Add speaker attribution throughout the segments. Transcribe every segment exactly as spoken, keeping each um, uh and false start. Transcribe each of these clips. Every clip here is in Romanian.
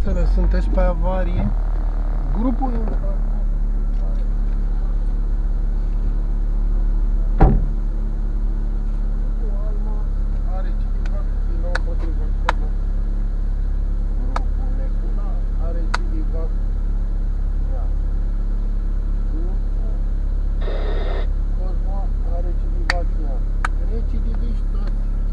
Speaker 1: seara, sunteți pe avarie? Grupul are citivat din nou împotriva Cosma. Grupul Necula are citivat. Ia. Grupul Cosma are citivat. Ia. Recidiviști toți.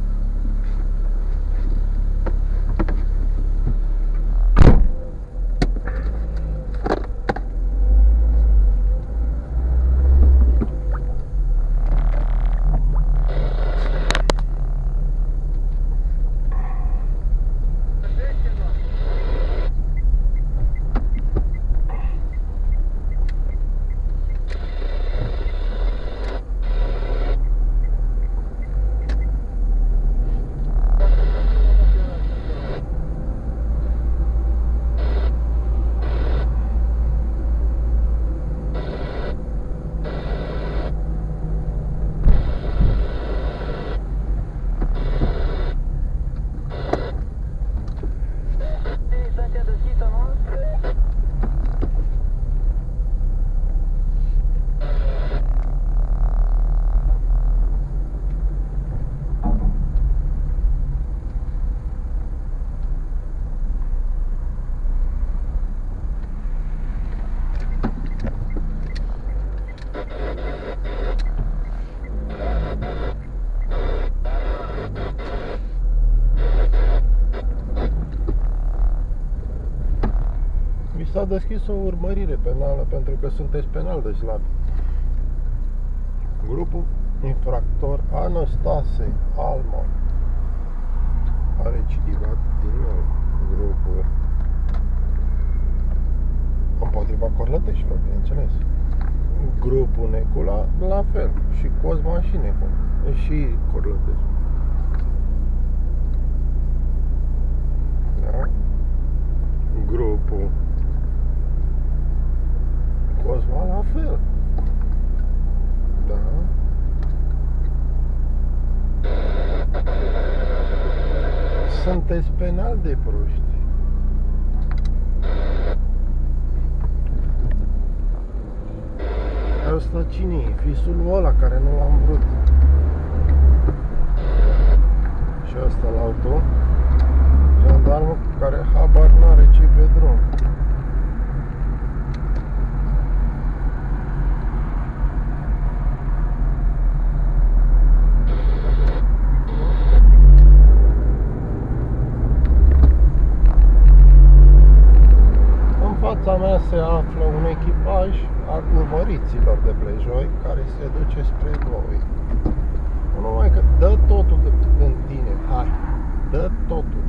Speaker 1: S-a deschis o urmărire penală pentru că sunteți penal de slabi. Grupul infractor Anastase Alma a recidivat din nou. Grupul împotriva corlăteșilor, bineînțeles. Grupul Necula la fel. Și Cosma și Necula. Și corlătești. Da? Grupul Cosma la fel. Da. Sunteți penal de proști. Asta cine e? Fisul ăla care nu l-am vrut. Și asta la auto. Jandarmul care habar n-are ce pe drum. În fața mea se află un echipaj al urmăriților de Blejoi care se duce spre voi. Numai că dă totul de în tine. Hai, dă totul.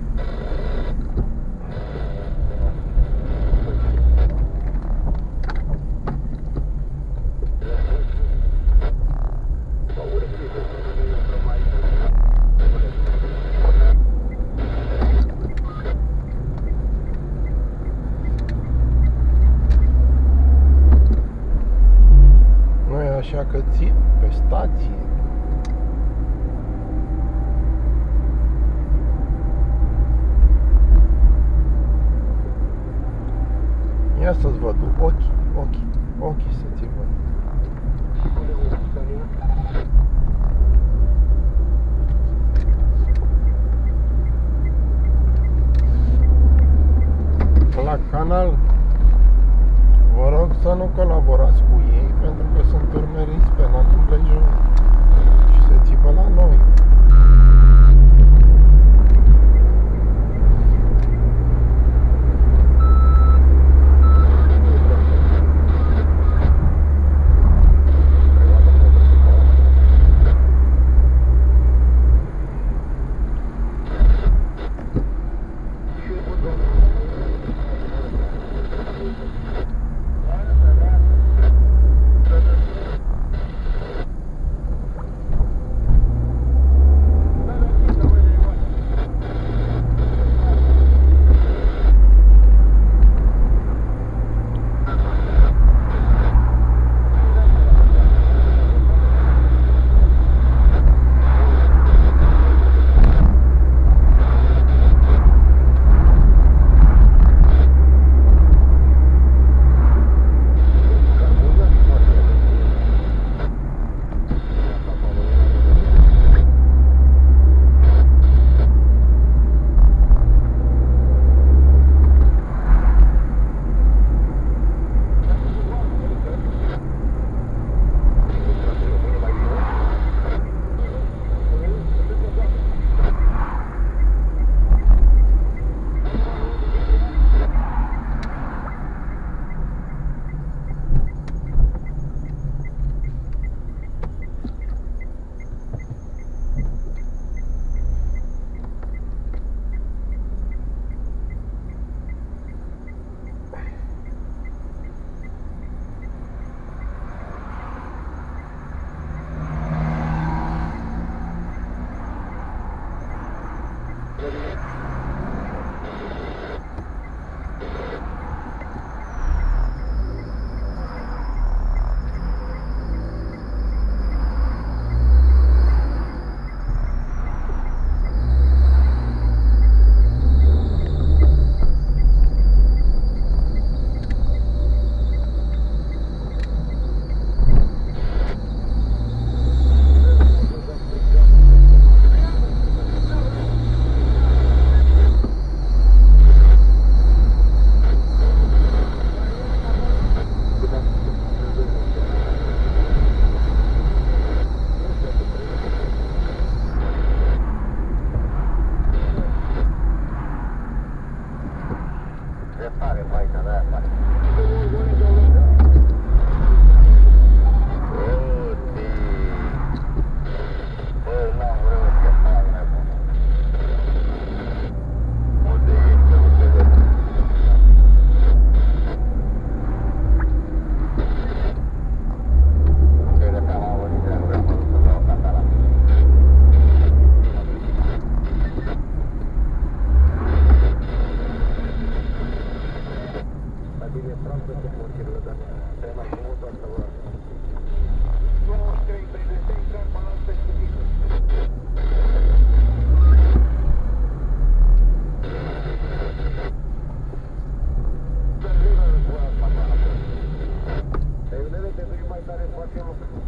Speaker 1: Așa că țin pe stație. Ia să-ți văd ochii, ochii, ochii să-ți văd. La canal vă rog să nu colaborați cu ei pentru că sunt urmăriți penal în Blejoi și se țipă la noi.
Speaker 2: probabil e proastă cu motivul, dar trebuie mai mult asta vă. douăzeci și trei, treizeci și trei, balans pe scutit. Să vină în zona asta, mă. Te vedere, te duci mai tare, foarte mult.